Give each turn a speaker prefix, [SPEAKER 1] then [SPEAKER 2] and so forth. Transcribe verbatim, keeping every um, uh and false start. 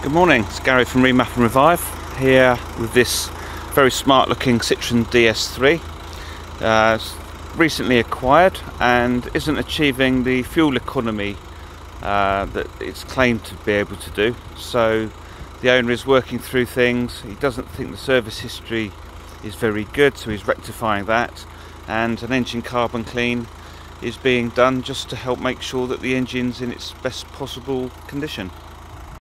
[SPEAKER 1] Good morning, it's Gary from Remap and Revive here with this very smart looking Citroen D S three. Uh, recently acquired and isn't achieving the fuel economy uh, that it's claimed to be able to do. So the owner is working through things. He doesn't think the service history is very good, so he's rectifying that, and an engine carbon clean is being done just to help make sure that the engine's in its best possible condition.